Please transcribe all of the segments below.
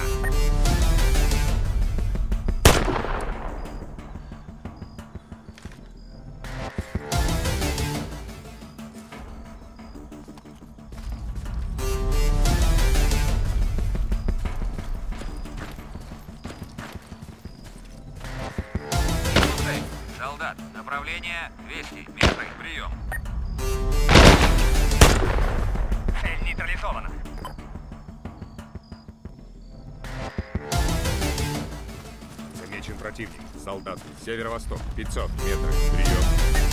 Солдат, направление 200 метров, прием. Цель нейтрализована. Замечен противник. Солдат. Северо-восток. 500 метров. Прием.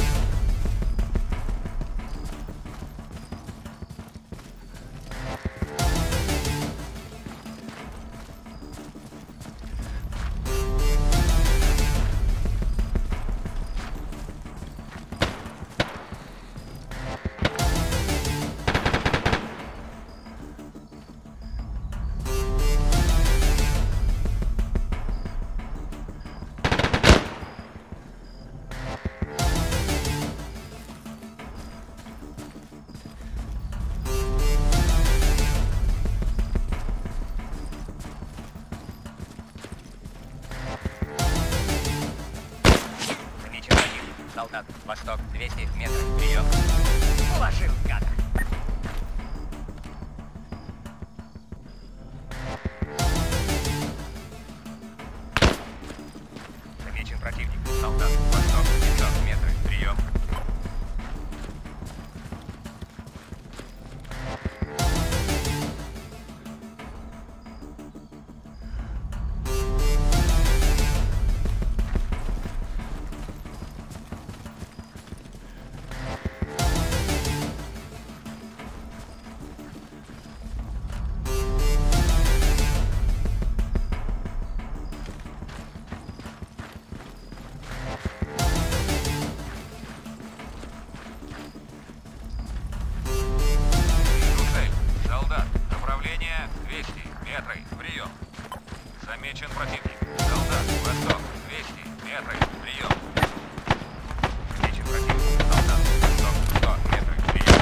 Солдат, восток, 200 метров, прием. Уложил, гада. Замечен противник. Солдат, восток, 500 метров, прием. Направление 200 метров. Прием. Замечен противник. Солдат. Восток. 200 метров. Прием. Замечен противник. Солдат. Восток. 100 метров. Прием.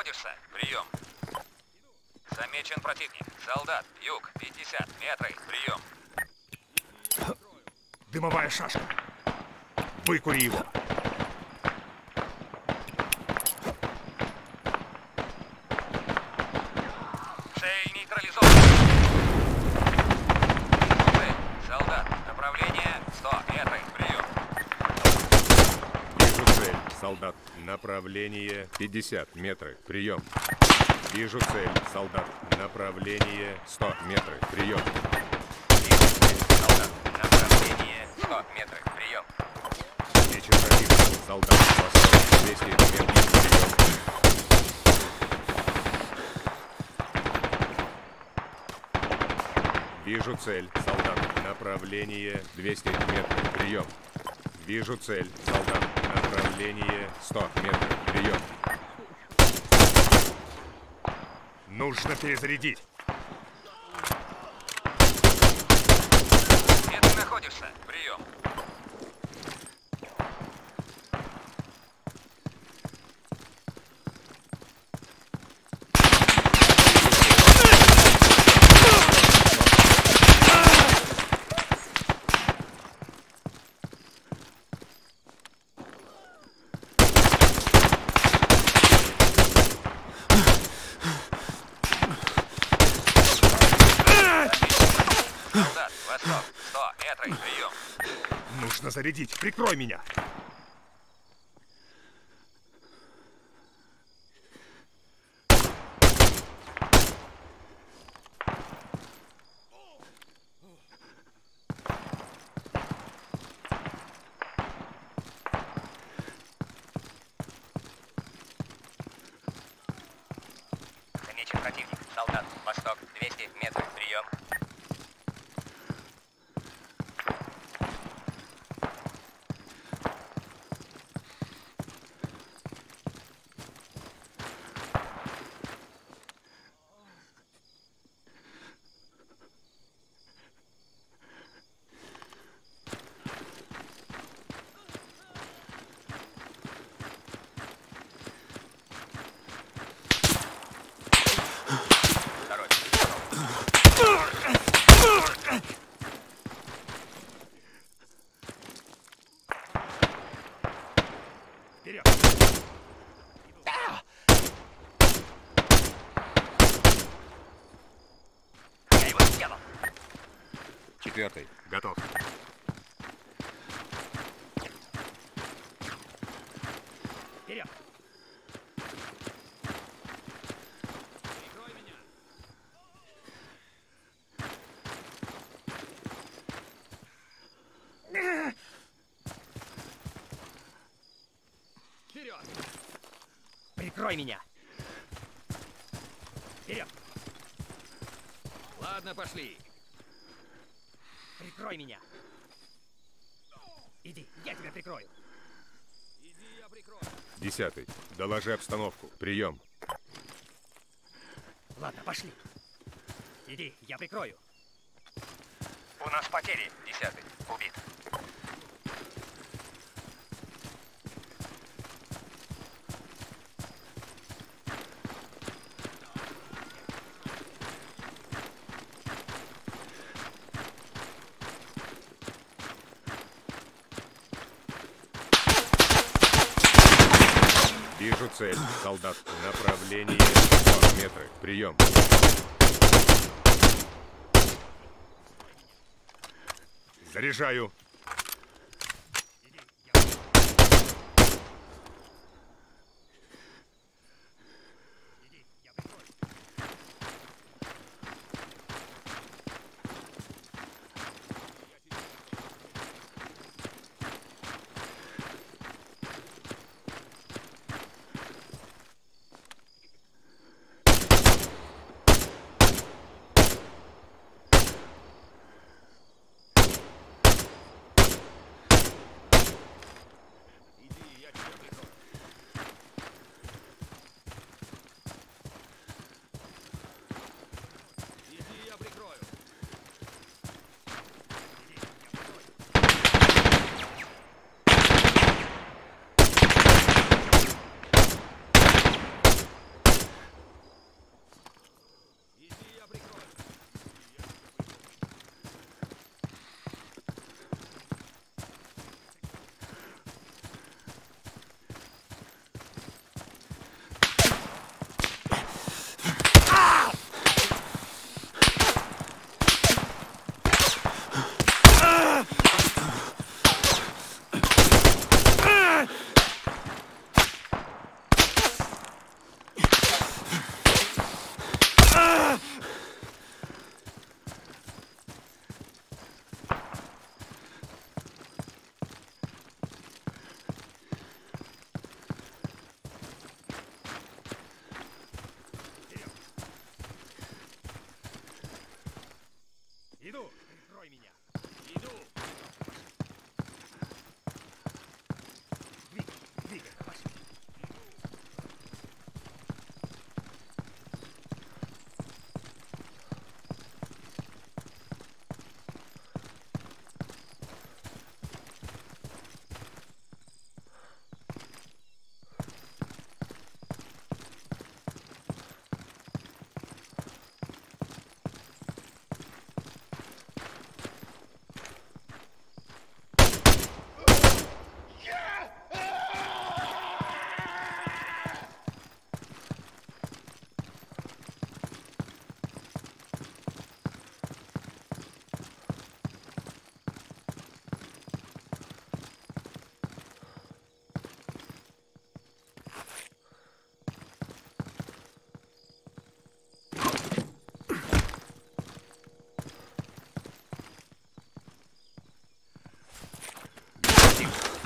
находишься? Прием. Замечен противник. Солдат. Юг. 50. Метры. Прием. Дымовая шашка. Выкури его. Цель нейтрализована. Цель. Солдат. Направление 100 метров. Прием. Вижу цель, солдат. Направление 50 метров. Прием. Вижу цель, солдат. Направление 100 метров. Прием. Вижу цель. Солдат. Направление 100 метров. Прием. Вечер противник, солдат. Восток 200 метров. Прием. Вижу цель, солдат. Направление 200 метров. Прием. Вижу цель, солдат. Направление 100 метров. Прием. Нужно перезарядить. Где ты находишься? Прием. Солдат. Восток. 100 метров. Прием. Нужно зарядить. Прикрой меня. Замечен противник. Солдат. Восток. 200 метров. Прием. Второй. Вперед. Я его сделал. Четвертый. Готов. Вперед. Вперед. Прикрой меня. Вперед. Ладно, пошли. Прикрой меня. Иди, я тебя прикрою. Иди, я прикрою. 10. Доложи обстановку. Прием. Ладно, пошли. Иди, я прикрою. У нас потери. 10. Убит. Вижу цель, солдат. Направление 100 метров. Прием. Заряжаю.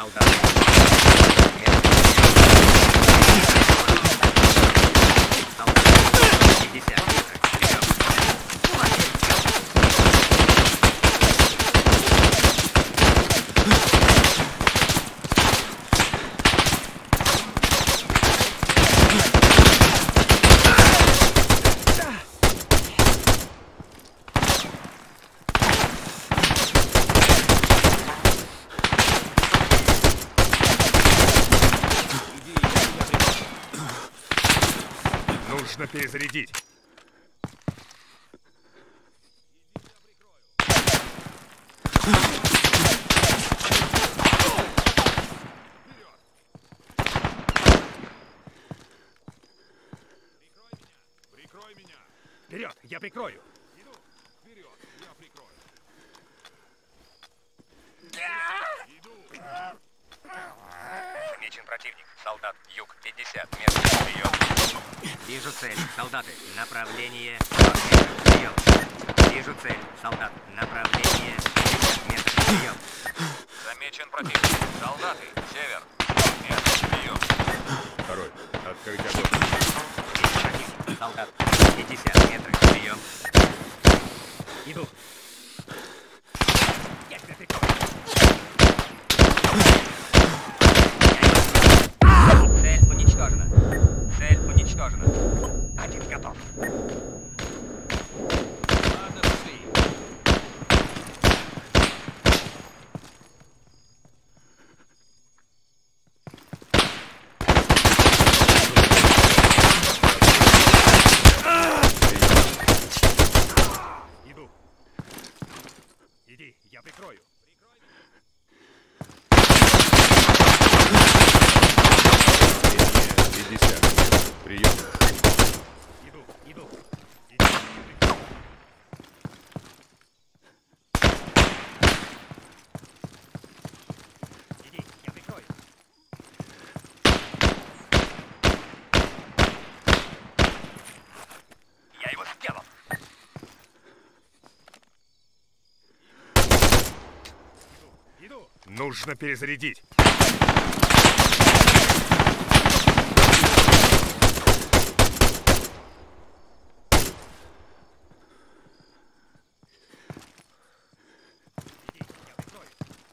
солдат. Метры. Солдат. 50 метров. Прием. Нужно перезарядить. Прикрой меня. Вперед, я прикрою. Иду. Вперед, я прикрою. Замечен противник. Солдат. Юг. 50 метров. Прием. Вижу цель. Солдаты. Направление. 40 метров. Прием. Вижу цель. Солдат. Направление. 50 метров. Прием. Замечен противник. Солдаты. Север. 40 метров. Прием. Второй. Открыть огонь. Вижу противник. Солдат. 50 метров. Прием. Иду. Я тебя прикрою. Цель уничтожена. Цель уничтожена. Один готов. Ладно, пошли. Иду. Иди, я прикрою. 50 метров. Прием. Иду, иду. Иди, я прикрою. Иди, я прикрою. Я его сделал. Иду. Нужно перезарядить. Иди, я прикрою.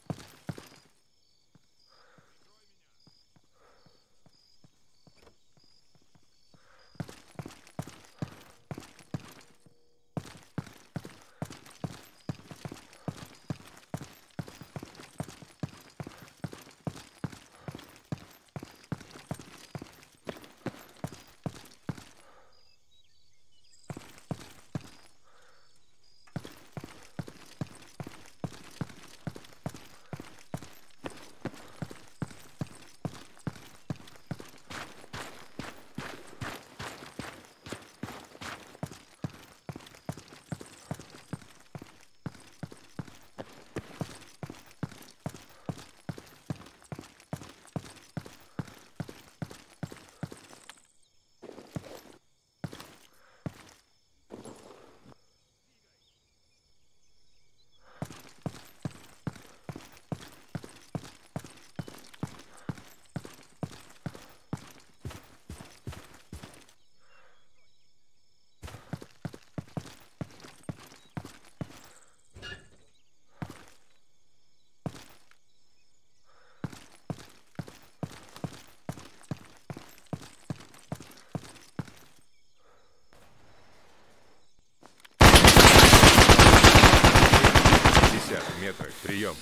Метры. Прием.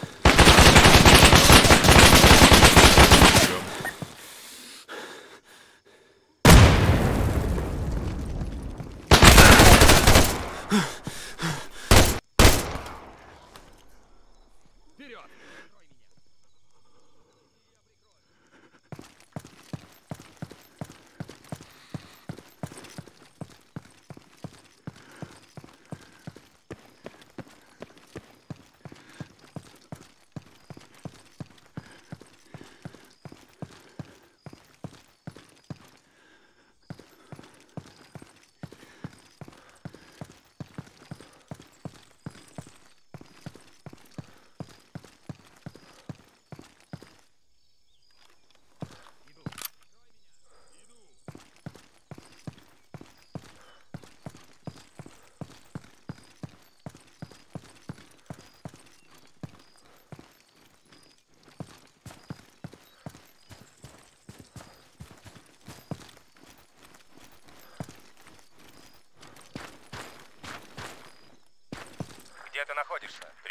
Прием. Вперед!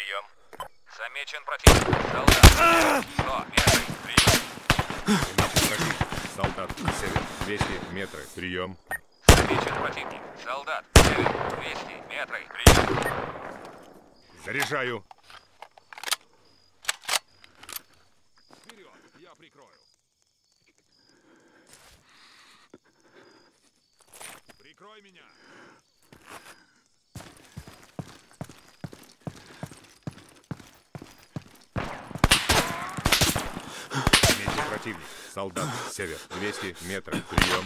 Прием. Замечен противник. Солдат. 100 метров. Прием. Замечен противник. Солдат. Север. 200 метров. Прием. Замечен противник. Солдат. Север. 200 метров. Прием. Заряжаю. Вперед, я прикрою. Прикрой меня. Замечен противник. Солдат. Север. 200 метров. Прием.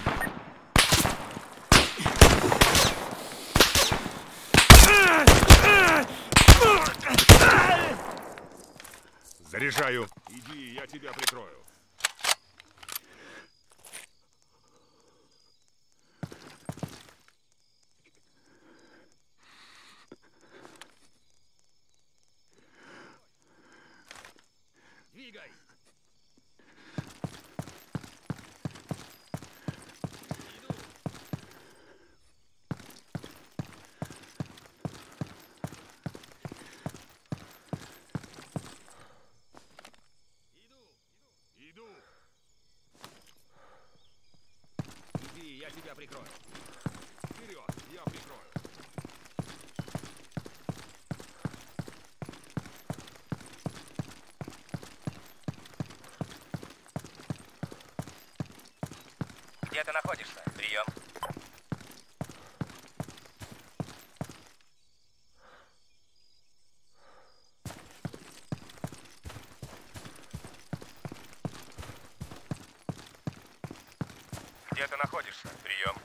Заряжаю. Иди, я тебя прикрою. Двигай. Иду. Иди, я тебя прикрою. Вперед, я прикрою. Где ты находишься? Прием. Где ты находишься? Прием.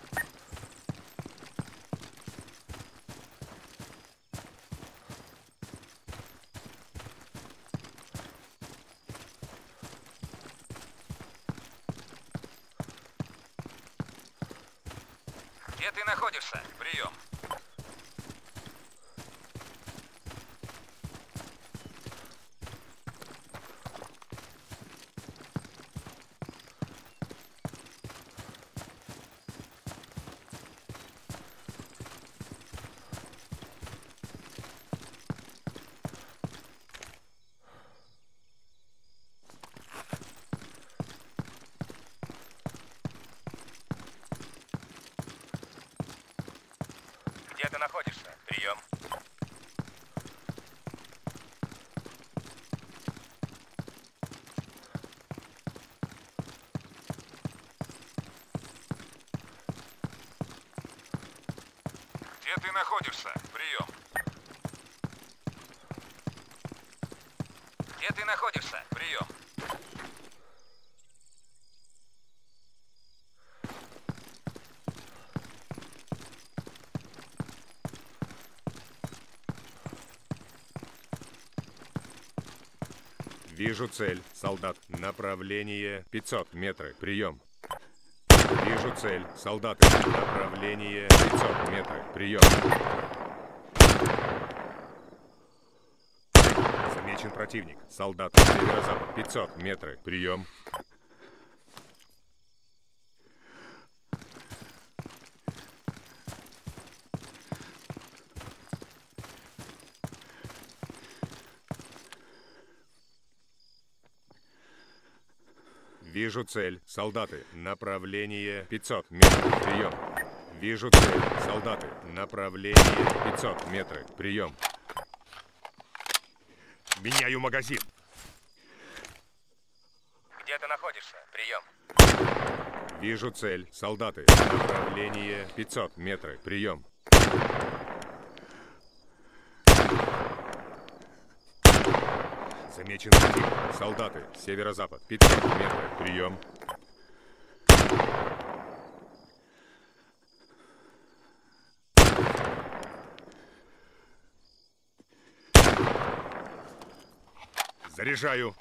Где ты находишься? Прием. Где ты находишься? Прием. Где ты находишься? Прием. Где ты находишься? Прием. Вижу цель. Солдат. Направление 500 метров. Прием. Вижу цель. Солдаты. Направление 500 метров. Прием. Замечен противник. Солдат. Северо-запад. 500 метров. Прием. Вижу цель. Солдаты. Направление 500 метров. Прием. Вижу цель. Солдаты. Направление 500 метров. Прием. Меняю магазин. Где ты находишься? Прием. Вижу цель. Солдаты. Направление 500 метров. Прием. Замечен противник. Солдаты. Северо-запад. 500 метров. Прием. Заряжаю.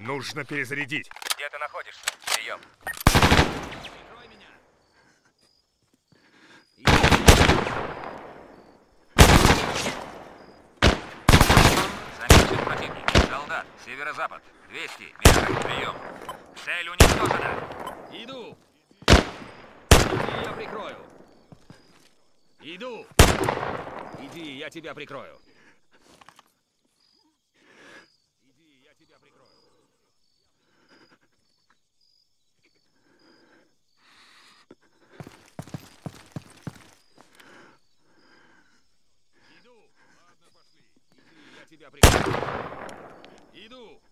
Нужно перезарядить. Где ты находишься? Прием. Прикрой меня. Замечен противник. Солдат. Северо-запад. 200 метров. Прием. Цель уничтожена. Иду. Иди, я прикрою. Иду. Иди, я тебя прикрою. Иди, я тебя прикрою. Иду. Ладно, пошли. Иди, я тебя прикрою. Иду.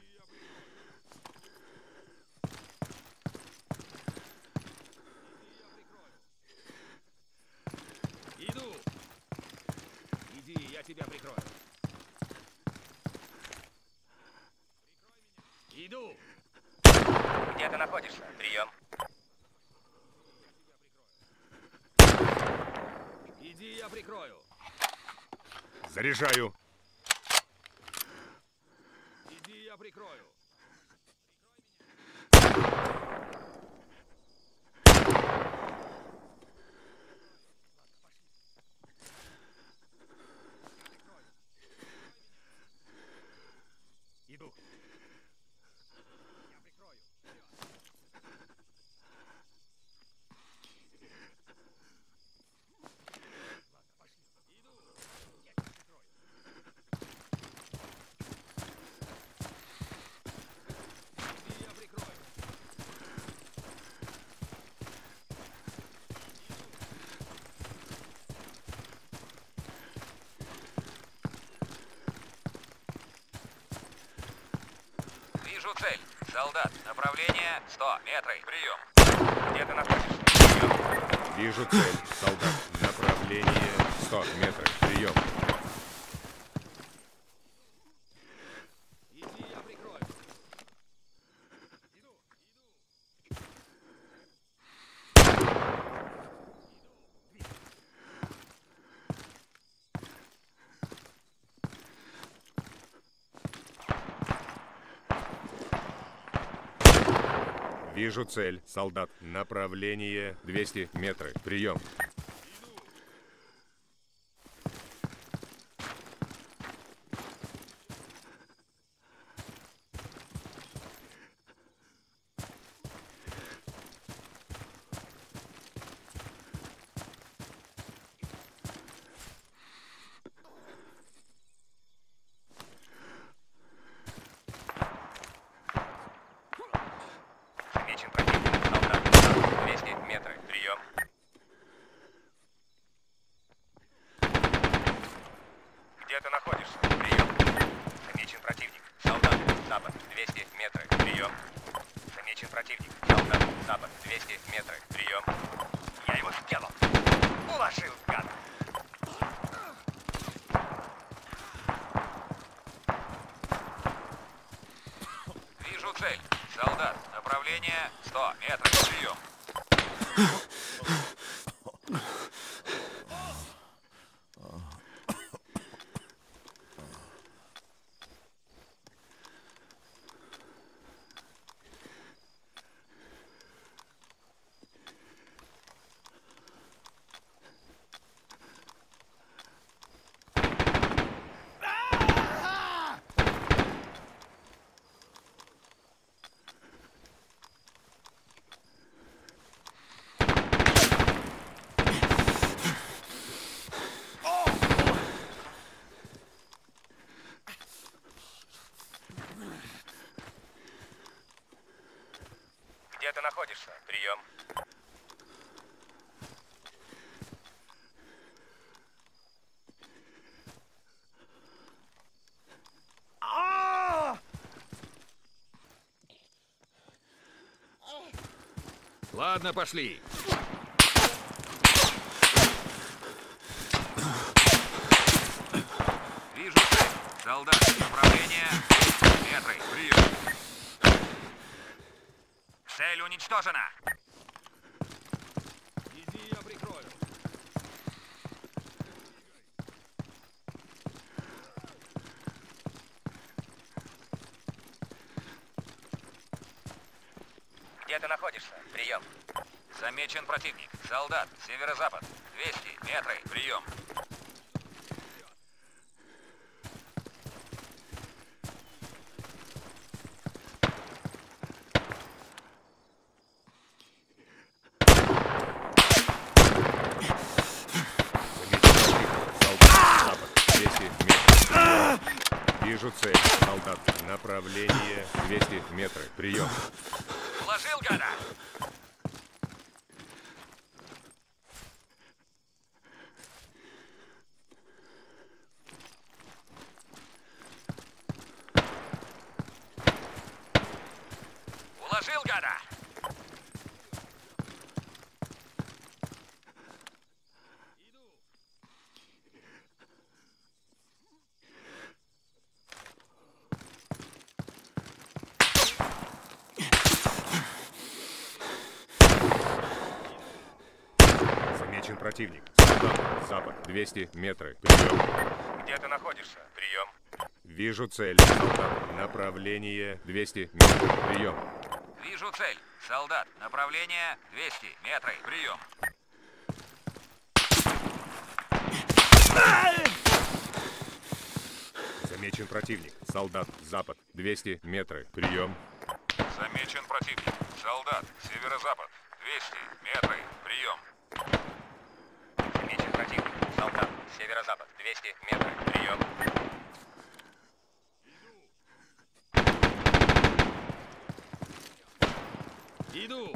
Иду. Иди, я тебя прикрою. Иду. Где ты находишься? Прием. Иди, я прикрою. Заряжаю. Иди, я прикрою. Иду. Я прикрою. Иди, я прикрою. Вижу цель. Солдат. Направление 100 метров. Прием. Где ты находишься? Прием. Вижу цель. Солдат. Направление 100 метров. Прием. Иди, я прикрою. Иду. Вижу цель. Солдат. Направление 200 метров. Прием. Замечен противник. Солдат. 200 метров. Прием. Где ты находишься? Прием. Замечен противник. Солдат. Запад. 200 метров. Прием. Замечен противник. Солдат. Запад. 200 метров. Прием. Я его сделал. Уложил, гад. Вижу цель. Солдат. Направление 100 метров. Прием. Где ты находишься? Прием. Ладно, пошли. Вижу цель. Солдат. Направление 200 метров. Прием. Цель уничтожена. Иди, я прикрою. Где ты находишься? Прием. Замечен противник. Солдат. Северо-запад. 200 метры. Прием. Вижу цель. Солдат. Направление 200 метров. Прием. Уложил, гада! Уложил, гада! Замечен противник. Солдат. Запад. 200 метров. Прием. Где ты находишься? Прием. Вижу цель. Солдат. Направление 200 метров. Прием. Вижу цель. Солдат. Направление 200 метров. Прием. Замечен противник. Солдат. Запад. 200 метров. Прием. Замечен противник. Солдат. Северо-запад. 200 метров. Прием. Замечен противник. Солдат. Северо-запад. 200 метров. Прием. Иду!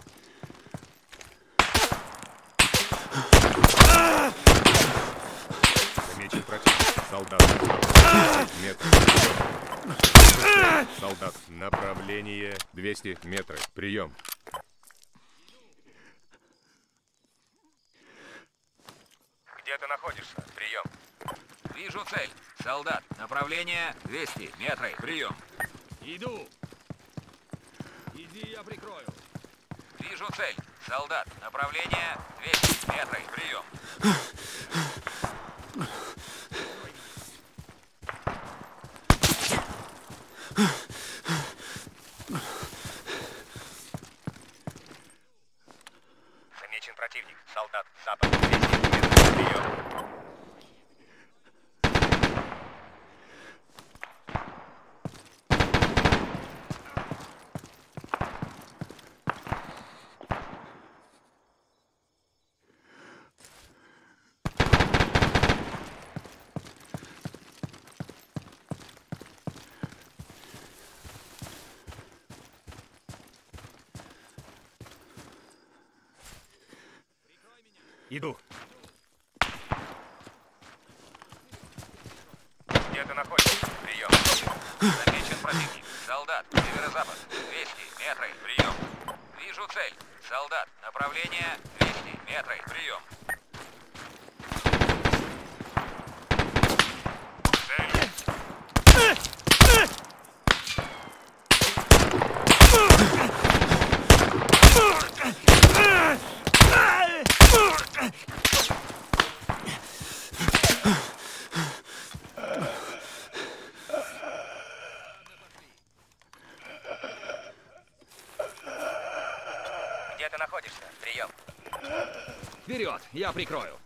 Замечен противник. Солдат. Запад. 200 метров. Прием. Солдат. Направление 200 метров. Прием. Где ты находишься? Прием. Вижу цель. Солдат. Направление 200 метров. Прием. Иду! Иди, я прикрою. Вижу цель. Солдат. Направление 200 метров. Прием. Замечен противник. Солдат. Запад. 200 метров. Прием. Иду. Где ты находишься? Прием. Замечен противник. Солдат. Северо-запад. 200 метров. Прием. Вижу цель. Солдат. Направление 200 метров. Прием. Где ты находишься? Прием. Вперед, я прикрою.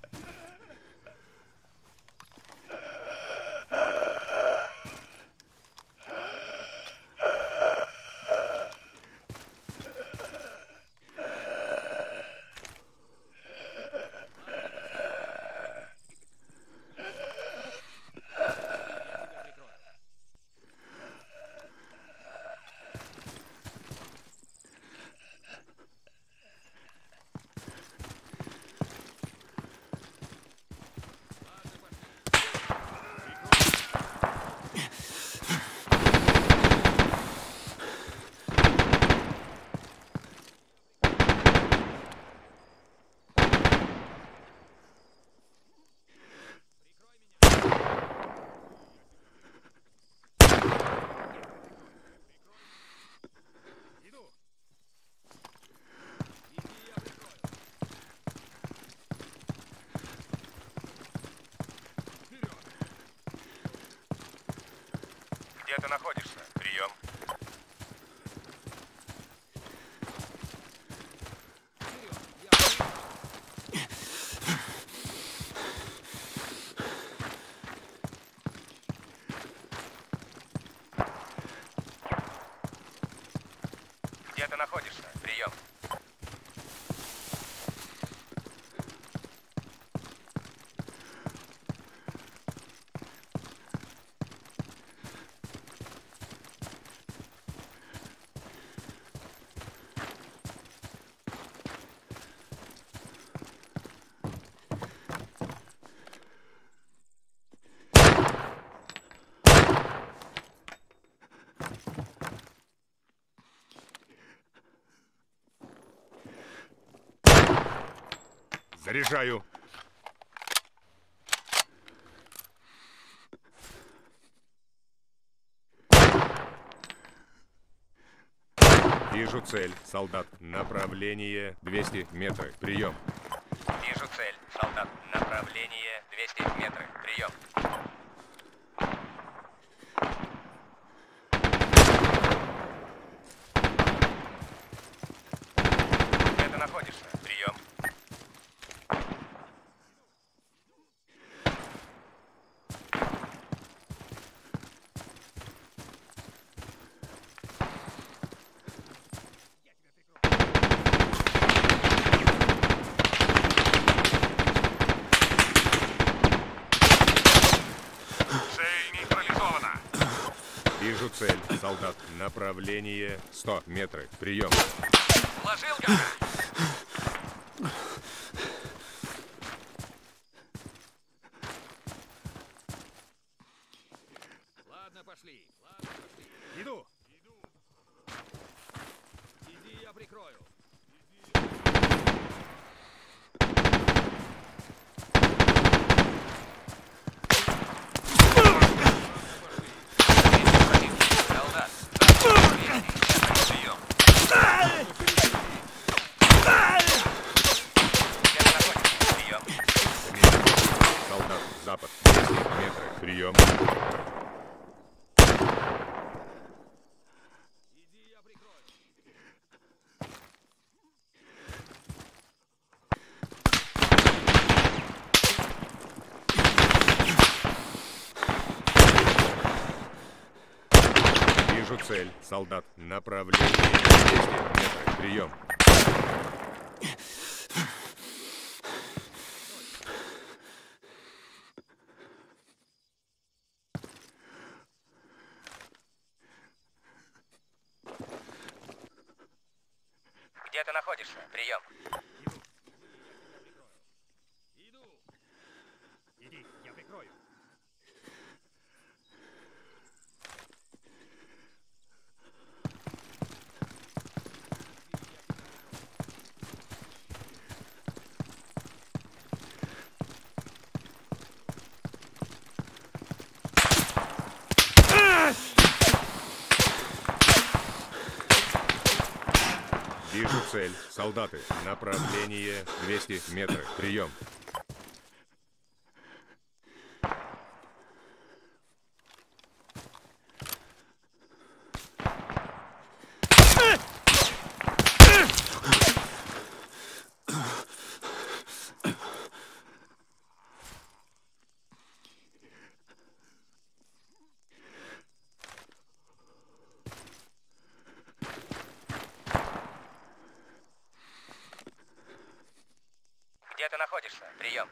Где ты находишься? Прием. находишься? Прием. Заряжаю. Вижу цель. Солдат. Направление 200 метров. Прием. Вижу цель. Солдат. Направление 200 метров. Прием. Где ты находишься? Прием. Цель нейтрализована. Вижу цель. Солдат. Направление 100 метров. Прием. Вложил гада. Ладно, пошли. Ладно, пошли. Иду. Иди, я прикрою. Солдат. Прием. Где ты находишься? Прием. Солдат. Запад. 200 метров. Прием. Иди, я прикрою. Вижу цель. Солдат. Направление 200 метров. Прием. Где ты находишься? Прием. Иду. Иди, я прикрою. Вижу цель. Солдаты. Направление 200 метров. Прием. Где ты находишься? Прием.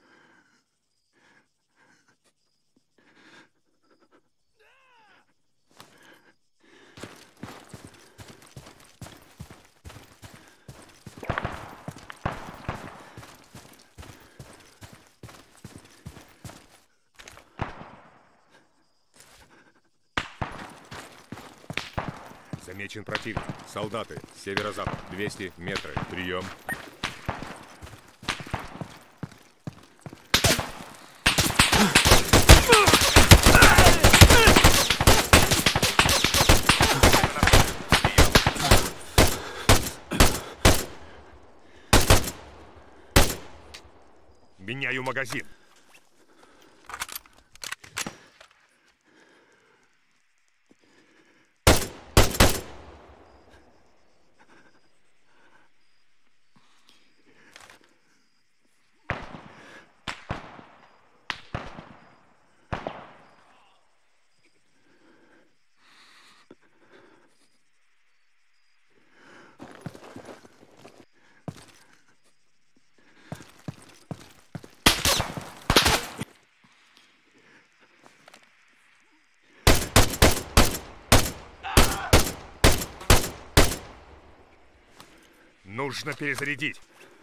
Замечен противник. Солдаты. Северо-запад. 200 метров. Прием. Меняю магазин. Нужно перезарядить.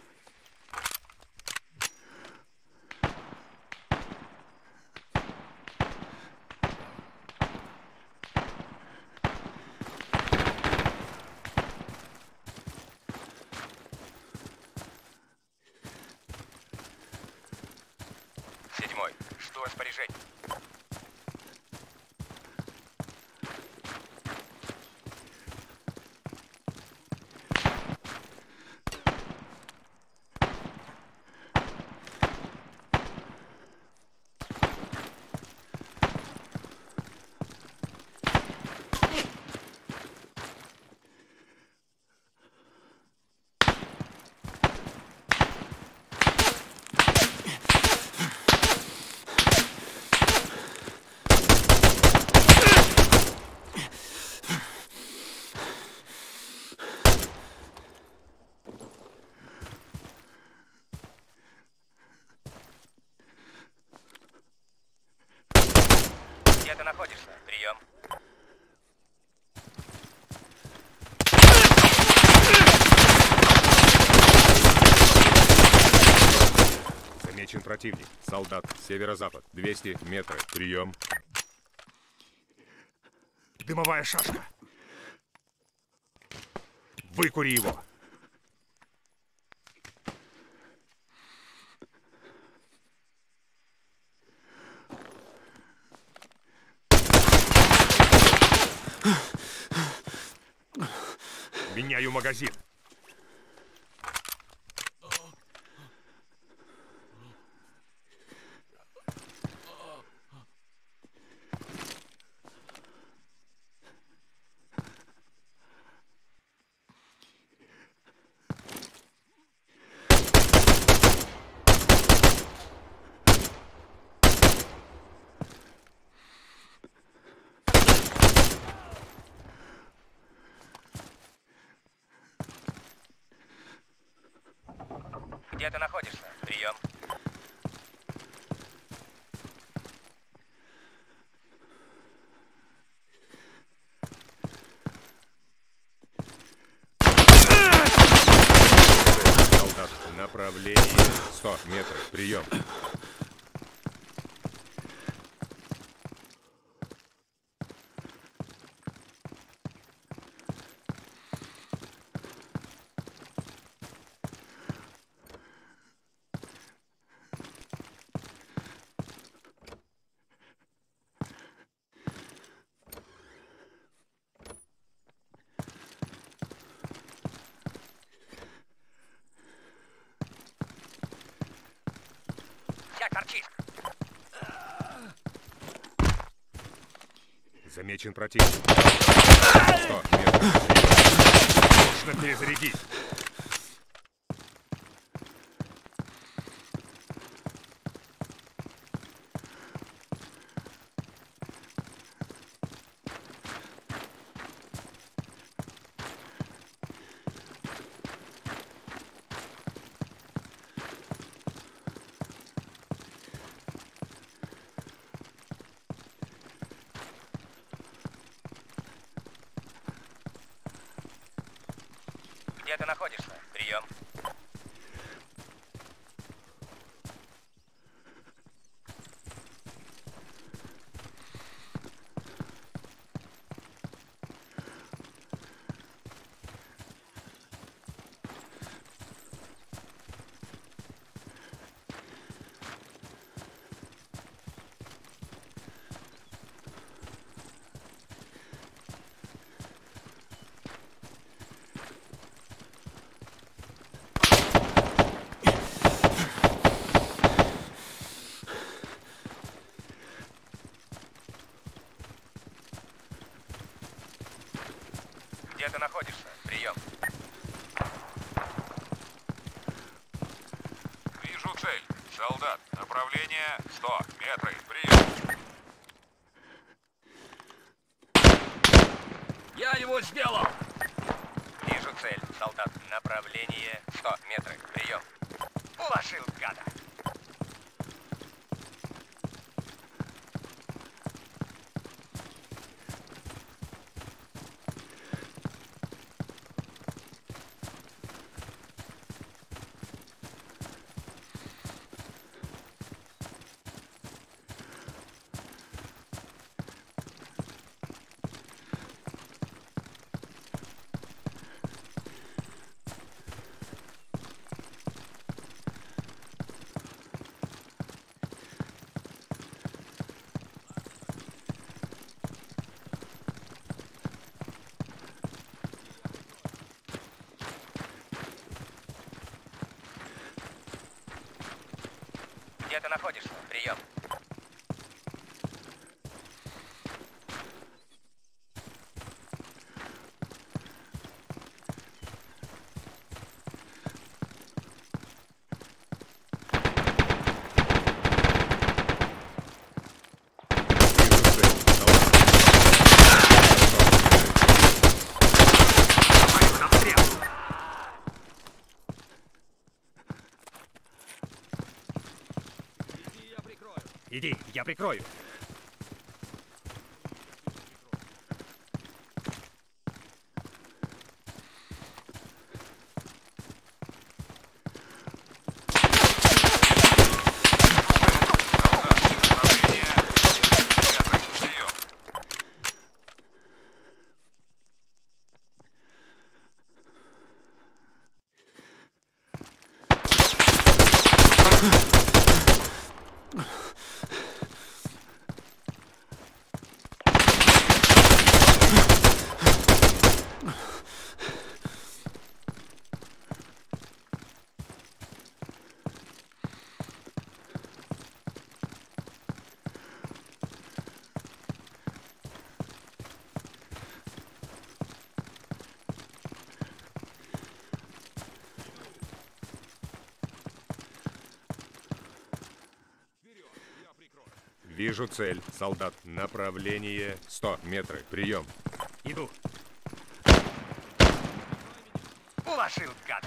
Седьмой. Что распоряжение? Где ты находишься? Прием. Замечен противник. Солдат. Северо-запад. 200 метров. Прием. Дымовая шашка. Выкури его. Меняю магазин. Где ты находишься? Прием. Солдат. Направление 100 метров. Прием. Как торчишь? Замечен противник. 100 метров. Нужно перезарядить. Где ты находишься? Прием. Где ты находишься? Прием. Вижу цель. Солдат. Направление 100 метров. Прием. Я его сделал! Вижу цель. Солдат. Направление 100 метров. Прием. Уложил, гада. находишься? Прием. Иди, я прикрою. Вижу цель. Солдат. Направление 100 метров. Прием. Иду. Уложил, гада.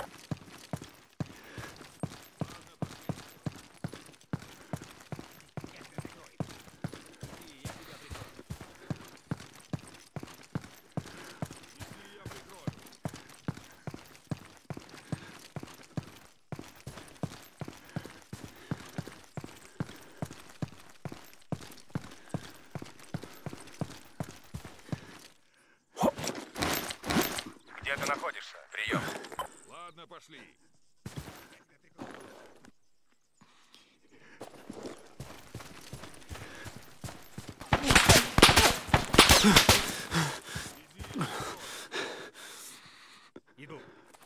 Где ты находишься? Прием. Ладно, пошли. Иду.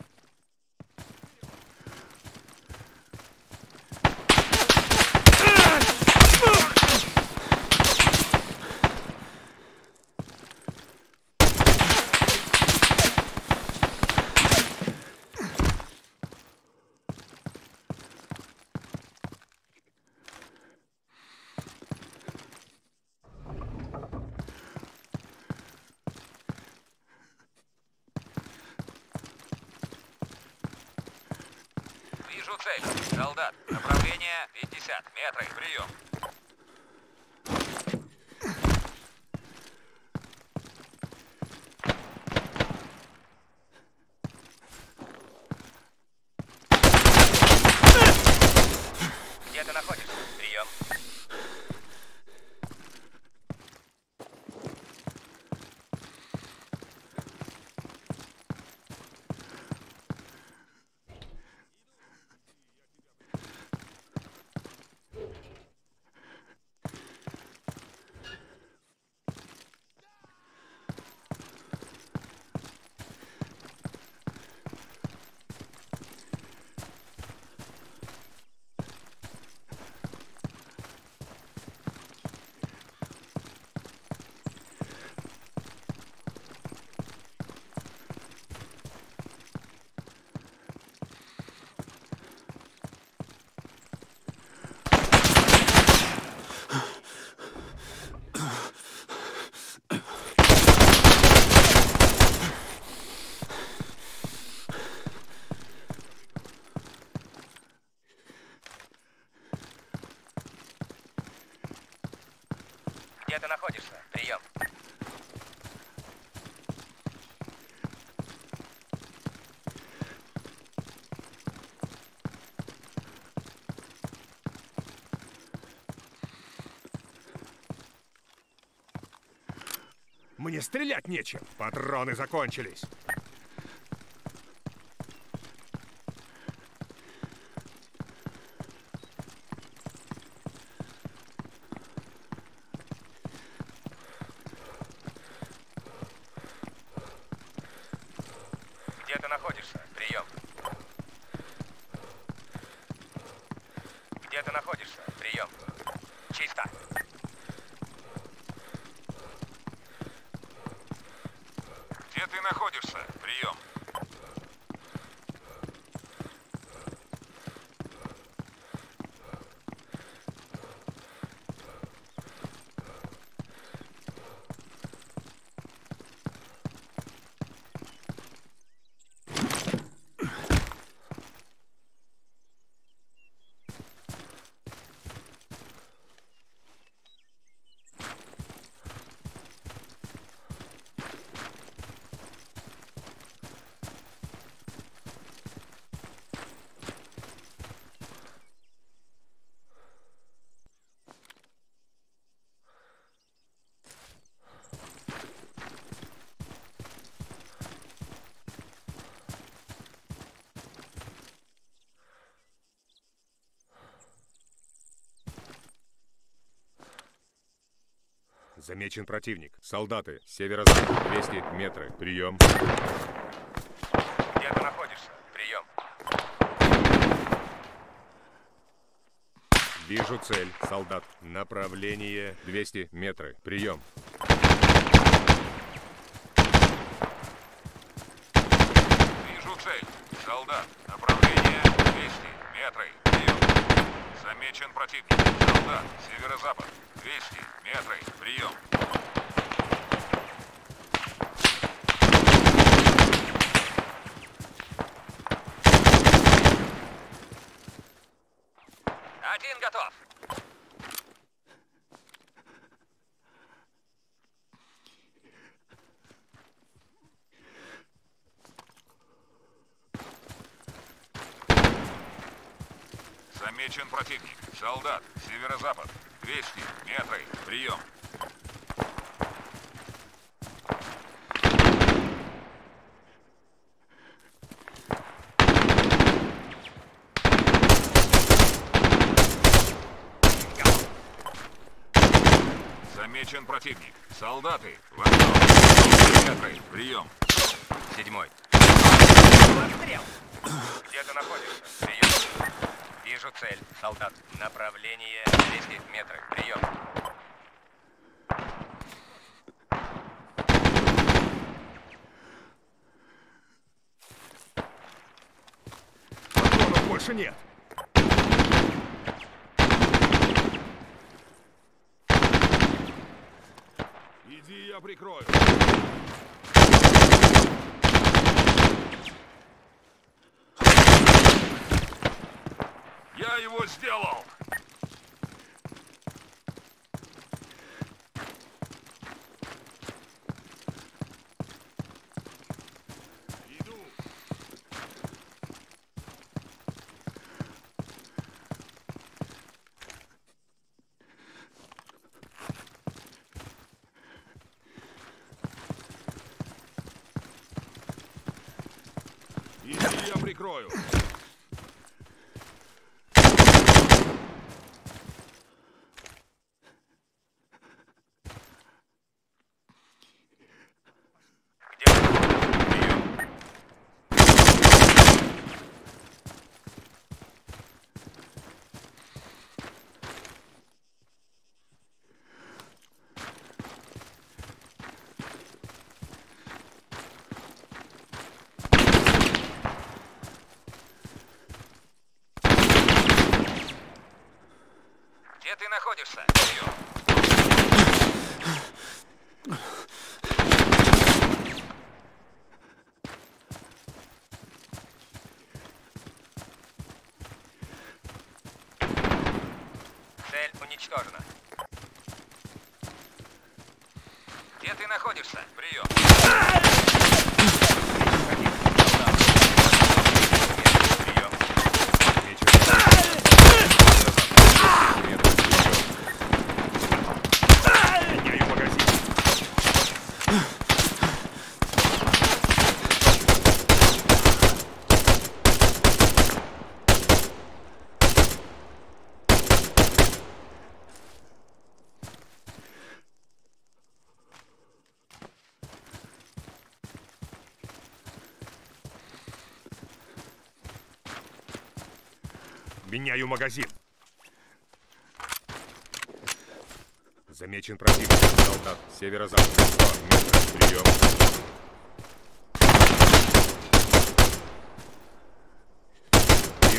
Вижу цель. Солдат. Направление 50 метров. Прием. Где ты находишься? Прием. Где ты находишься? Прием. Мне стрелять нечем. Патроны закончились. Где ты находишься? Прием. Где ты находишься? ты находишься? Прием. Замечен противник. Солдаты. Северо-запад. 200 метры. Прием. Где ты находишься? Прием. Вижу цель. Солдат. Направление 200 метры. Прием. Вижу цель. Солдат. Направление 200 метры. Прием. Замечен противник. Солдат. Северо-запад. 200 метры. Прием. Один готов. Замечен противник. Солдат. Северо-запад. 200 метры. Прием. Замечен противник. Солдаты. Восток. 200 метры. Прием. 7-й. Обстрел. Где ты находишься? Прием. Вижу цель. Солдат. Направление 200 метров. Прием. Патронов больше нет. Иди, я прикрою. Я его сделал! Иду. Иди, я прикрою. Где ты находишься? Прием. Цель уничтожена. Где ты находишься? Прием. Прием. Меняю магазин. Меняю магазин. Замечен противник. Солдат. Северо-запад. 100 метров. Прием.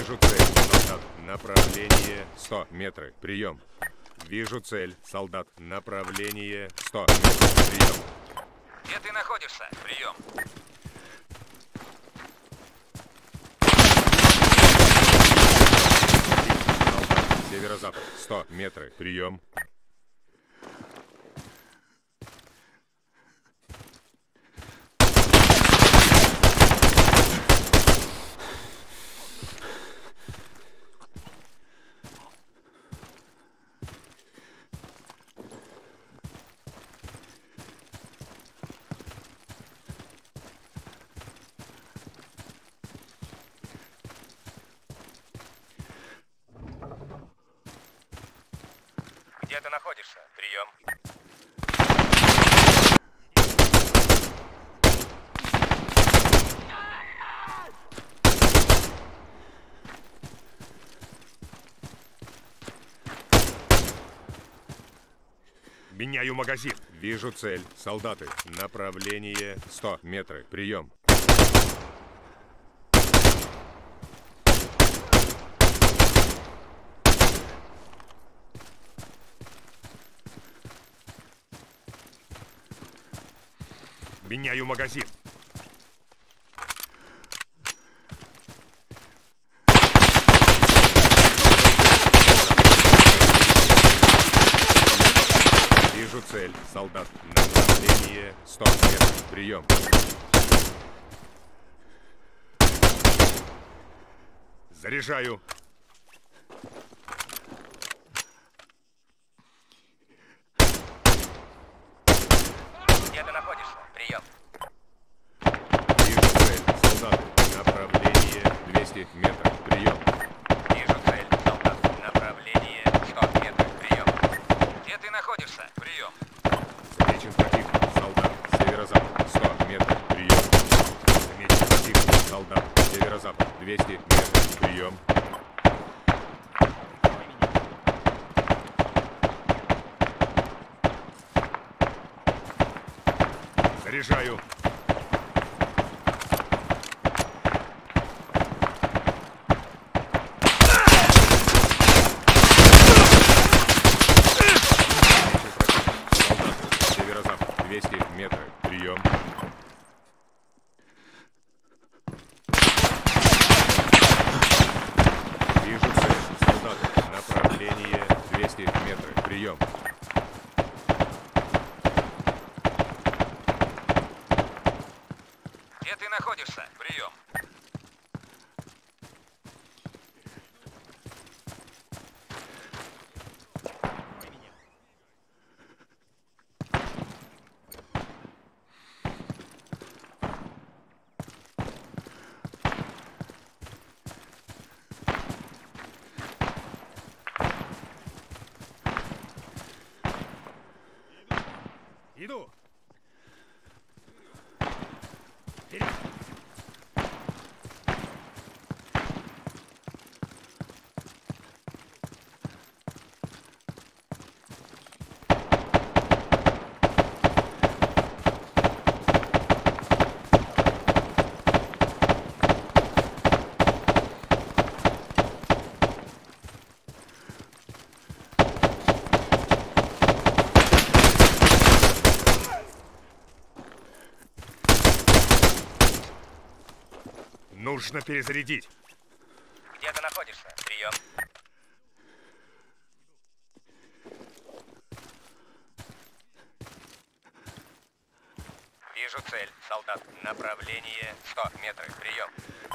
Вижу цель, солдат. Направление 100 метров. Прием. Вижу цель, солдат. Направление 100 метров. Прием. Где ты находишься? Прием. Солдат. Северо-запад. 100 метров. Прием. Где ты находишься? Прием. Меняю магазин. Вижу цель, солдаты. Направление 100 метров. Прием. Меняю магазин. Вижу цель, солдат. Направление 100 метров. Прием. Заряжаю. Где ты находишься? Прием. Вижу цель, солдаты. Направление 200 метров. Прием. Вижу цель, солдат. Направление 100 метров. Прием. Где ты находишься? Прием. Замечен противник, солдат. Северо-запад. 100 метров. Прием. Замечен противник, солдат. Северо-запад. 200 метров. Прием. Заряжаю. Северо-запад. 200 метров. Прием. Вижу цель. Солдаты. Направление 200 метров. Прием. Где ты находишься? Прием. Иду. Нужно перезарядить. Где ты находишься? Прием. Вижу цель, солдат. Направление 100 метров. Прием.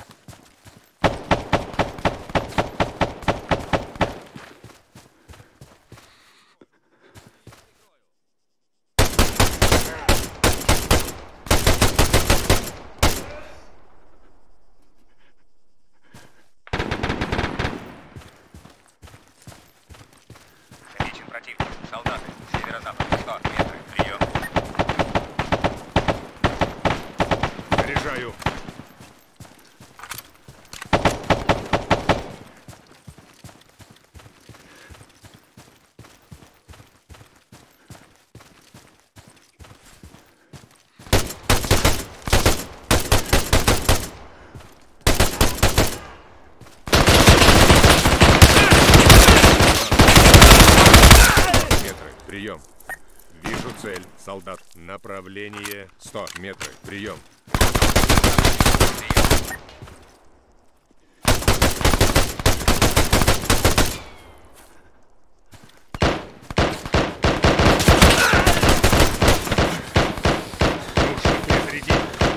Замечен противник. Солдаты. Северо-запад. 100 метров. Прием. Заряжаю. цель. Солдат. Направление 100 метров. Прием. Нужно перезарядить.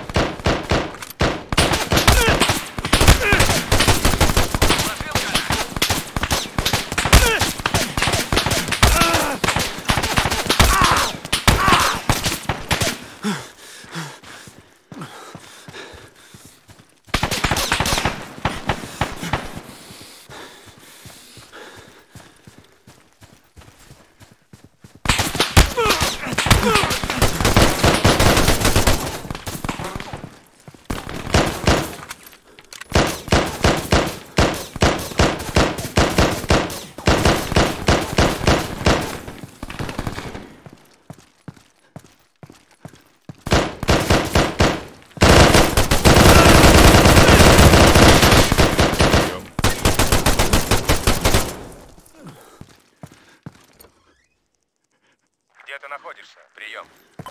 Где ты находишься? Прием.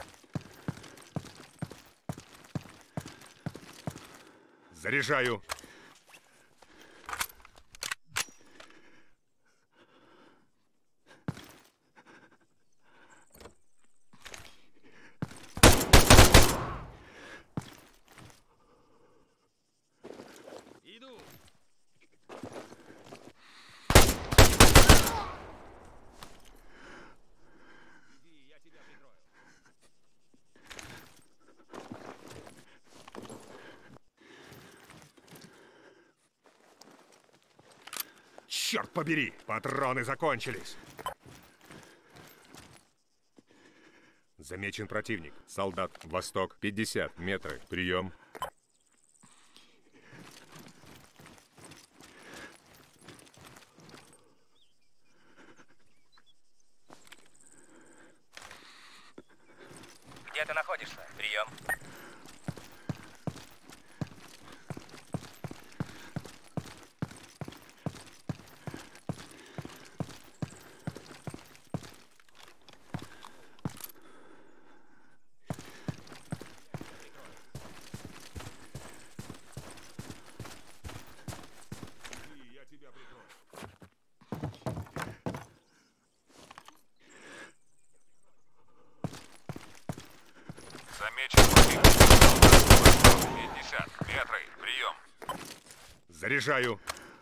Заряжаю. Иду. Иди, я тебя прикрою. Черт побери, патроны закончились. Замечен противник. Солдат. Восток. 50 метров. Прием. Где ты находишься? Прием. Иди, я тебя прикрою. Замечен противник. 50 метров. Прием. Заряжаю.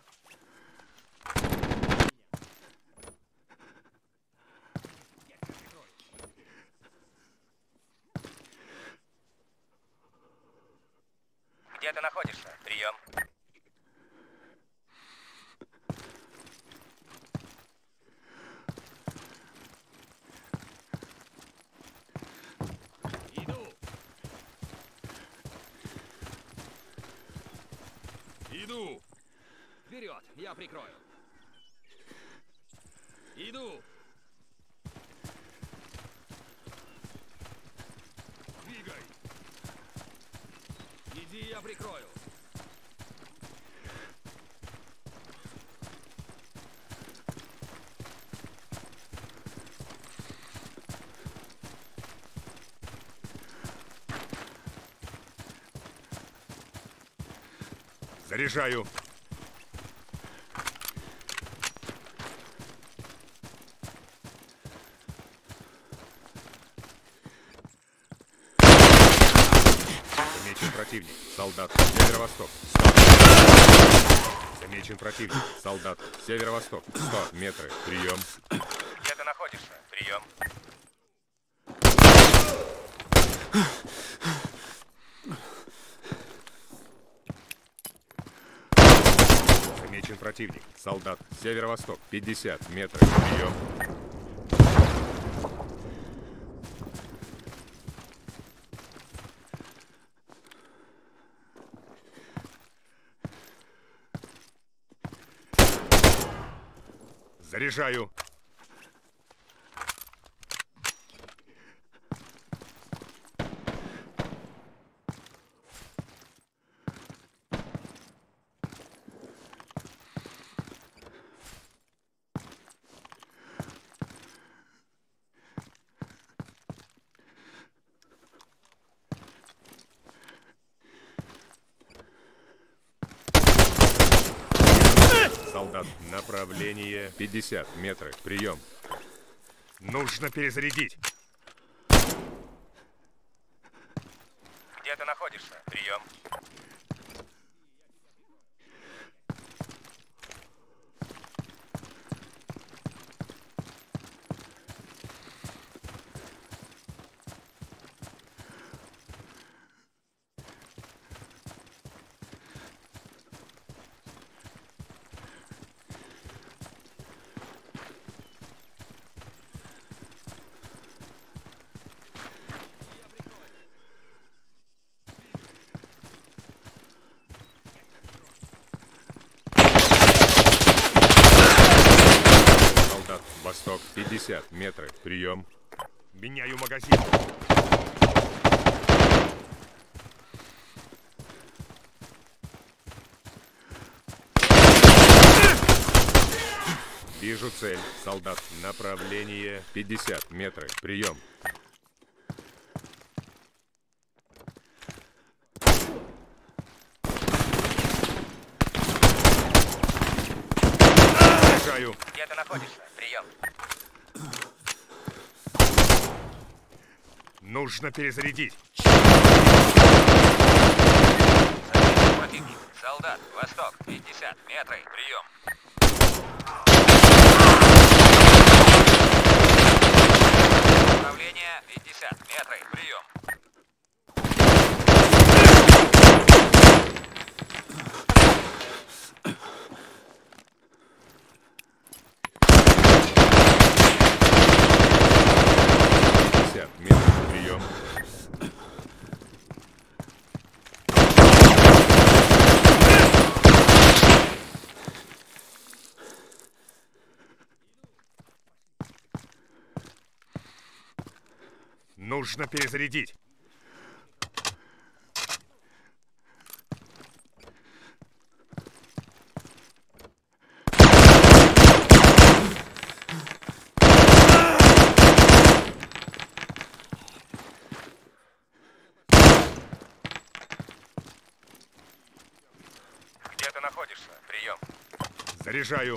Где ты находишься? Прием. Иду. Иду. Вперед, я прикрою. Иду. Двигай. Иди, я прикрою. Заряжаю. Замечен противник. Солдат. Северо-восток. 100. Замечен противник. Солдат. Северо-восток. 100 метров. Прием. Где ты находишься? Прием. Замечен противник. Солдат. Северо-восток. 50 метров. Прием. Заряжаю. Солдат, направление 50 метров. Прием. Нужно перезарядить. Где ты находишься? Прием. Солдат, восток 50 метров. Прием. Меняю магазин. Вижу цель. Солдат, направление 50 метров. Прием. Заряжаю. Где ты находишься? Прием. Нужно перезарядить. Замечен противник. Солдат, восток, 50 метров. Прием. Направление 50 метров. Прием. Метров. Прием. Нужно перезарядить. Где ты находишься? Прием. Заряжаю.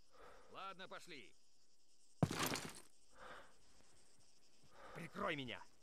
Ладно, пошли. Прикрой меня.